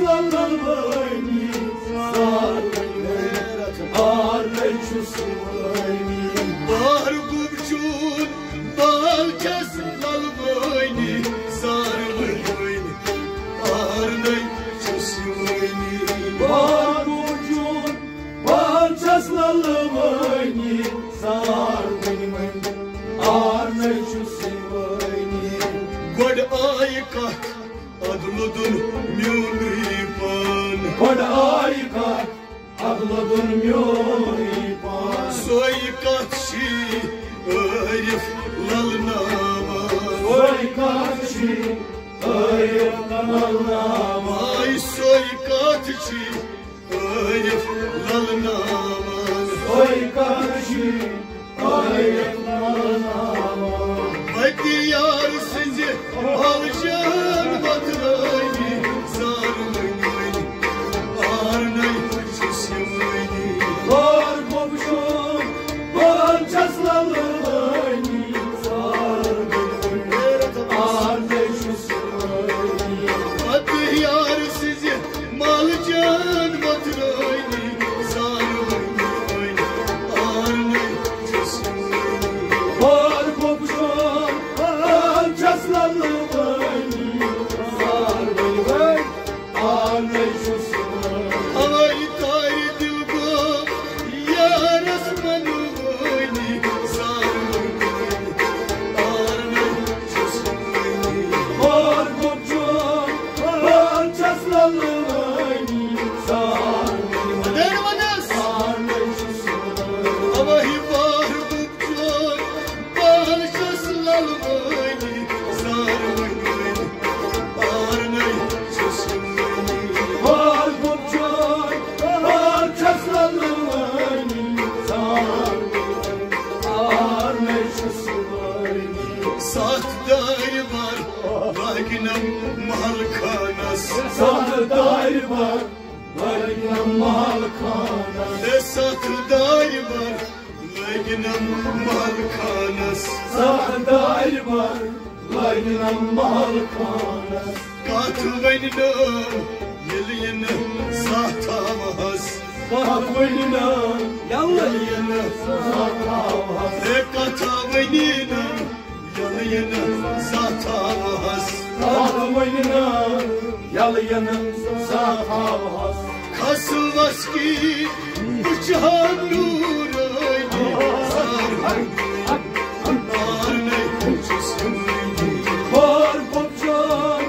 lalvani sarvani arnechus vani bar gubchun balchas lalvani sarvani arnechus vani bar gubchun balchas lalvani sarvani arnechus vani god aykat adludun myunipan god aykat adludun myunipan soykat shi arif lalnama soykat shi arif lalnama ay soykat shi arif lalnama soykat shi arif lalnama Bahtiyar sizi alacağım batırayı sarmayı arnay çeşmeyi var komşum bançaslalıyı sarmayı arnay çeşmeyi Bahtiyar sizi alacağım batırayı sarmayı arnay çeşmeyi var komşum Sahdar var, laginam malkanas. Sahdar var, laginam malkanas. Sahdar var, laginam malkanas. Katveynam, yelyenam sahtamaz. Katveynam, yelyenam sahtamaz. Katveynam, yelyenam sahtamaz. Katveynam, yelyenam sahtamaz. Kasılmaz ki bıçağın nurayı sarmayı arnay çeşmeyi var kopçak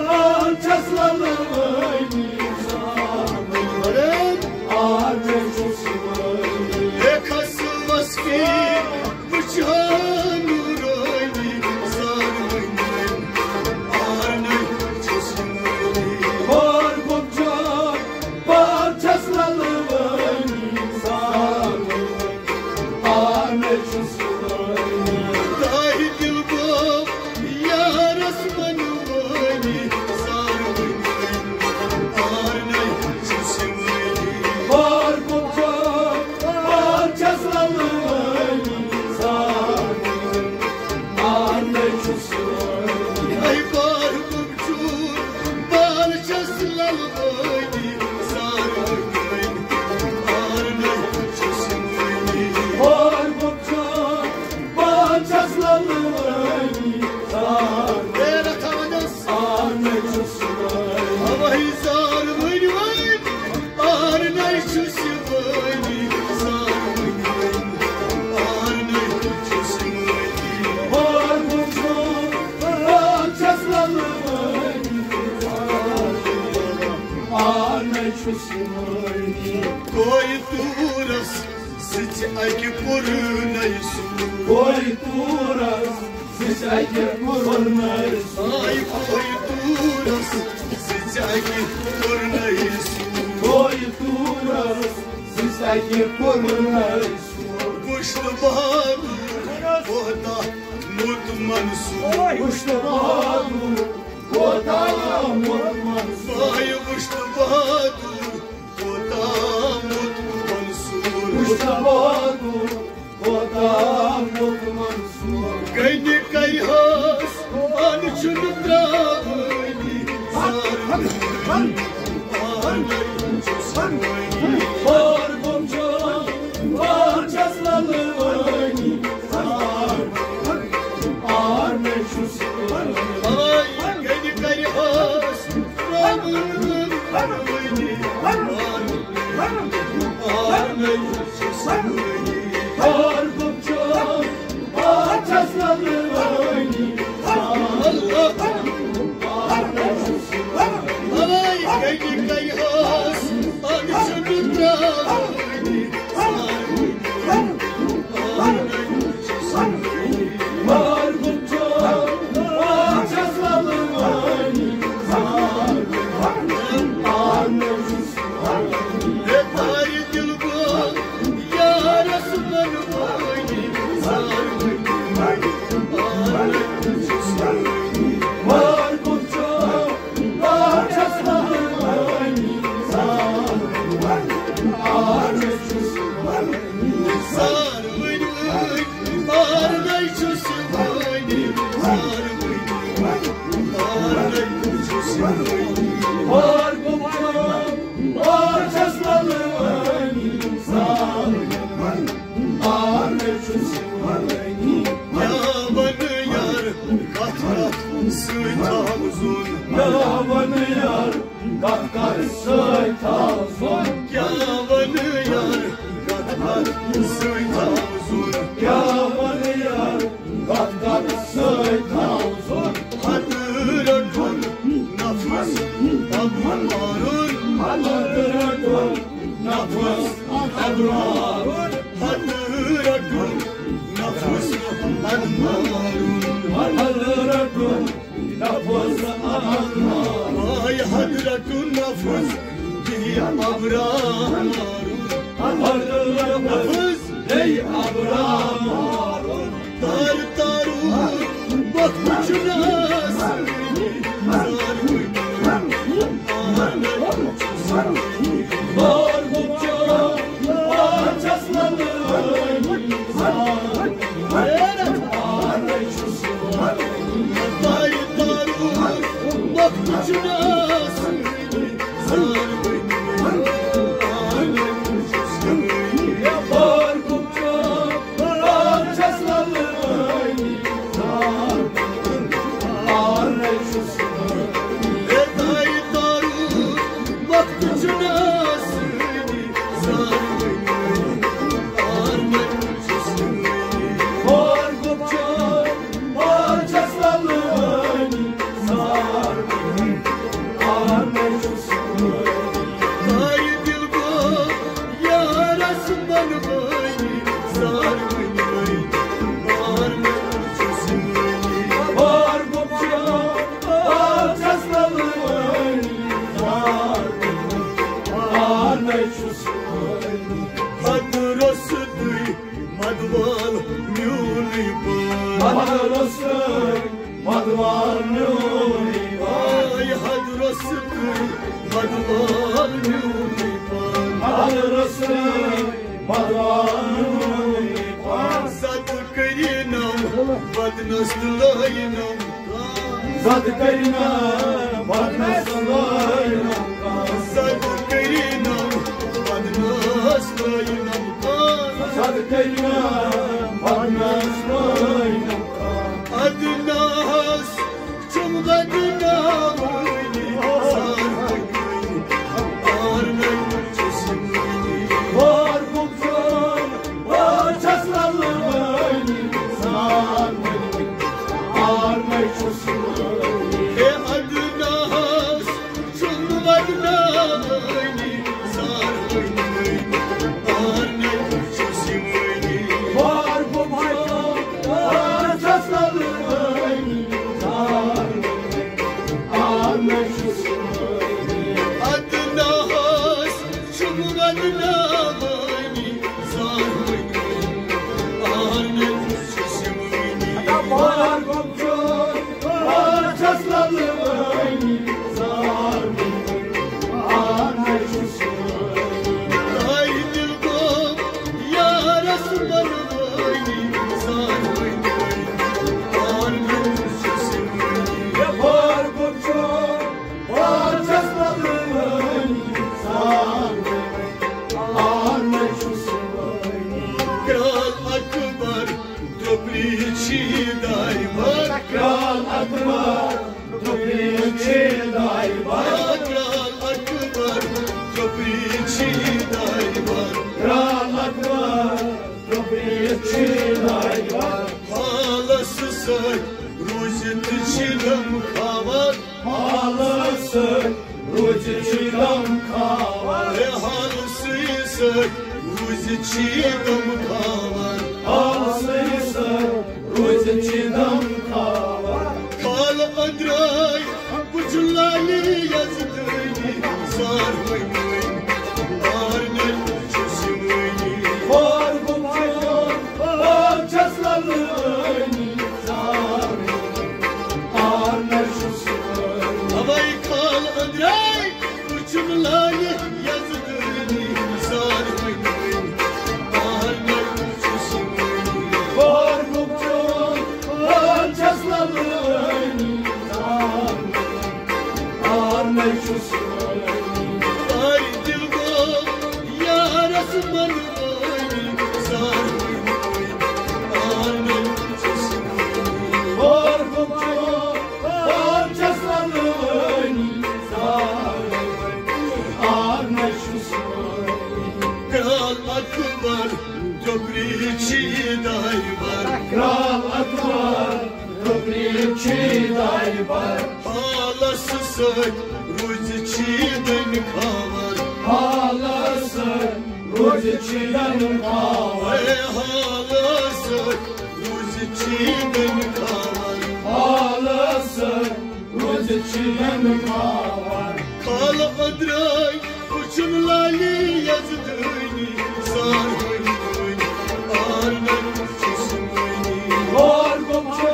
bançaslalıyı sarmayı arnay çeşmeyi kasılmaz ki bıçağın nurayı sarmayı arnay çeşmeyi var kopçak bançaslalıyı sarmayı arnay çeşmeyi dahi dilbab yarasmanı vani sarmayı arnay çeşmeyi var kopçak bançaslalıyı sarmayı arnay çeşmeyi ay var kopçuk bançaslalıyı sarmayı arnay çeşmeyi var kopçak bançaslalıyı sarmayı arnay çeşmeyi havayı sarmayı arnay çeşmeyi sarmayı arnay çeşmeyi var kopçak bançaslalıyı arnay çeşmeyi koy turas sıçaki porunaysu koy turas sıçaki porunaysu ay koy turas sıçaki porunaysu koy turas sıçaki porunaysu kuşlu bahar oda mutmansu kuşlu bahar oda mutmansu ay kuşlu bahar oda mutmansu kuşlu bahar oda mutmansu gayni kayhas ançun dravni sarmayı Halısın Ruziçidam kavar Halısın Ruziçidam kavar Halısın Ruziçidam kavar Kal adray Buculali yazdığını Sarmayın Arnel çözümünü Korkumcun Bahçeslalını Sarmayın Arnel çözümünü Havay kal adray Buculali yazdığını Sarmayın Arnel çözümünü Korkumcun Bahçeslalını Ay dilgo yarası manayı sarmayın Arnel çözümünü Korkumcu parçaslarını sarmayın Arnel çözümünü Kral akbar Dobriçi dayvar Kral akbar Dobriçi dayvar Halasısın Ruziçiden kavar Halasın Ruziçiden kavar Halasın Ruziçiden kavar Halasın Ruziçiden kavar Kal adray uçumlali yazdığını sarmayın Arnel çözümünü Korkumcu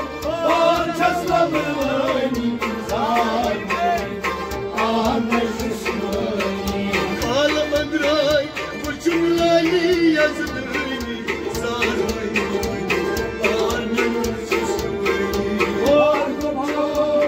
parçaslarını sarmayın Arnel çözümünü Kal adray uçumlali yazdığını sarmayın Arnel çözümünü Korkumcu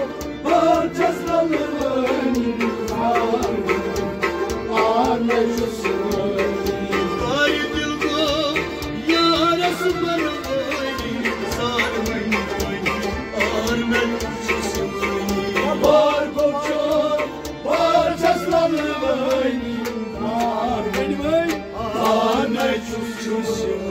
parçaslarını sarmayın Arnel çözümünü Ay dilgo yarası manayı sarmayın Arnel çözümünü Korkumcu parçaslarını sarmayın Arnel çözümünü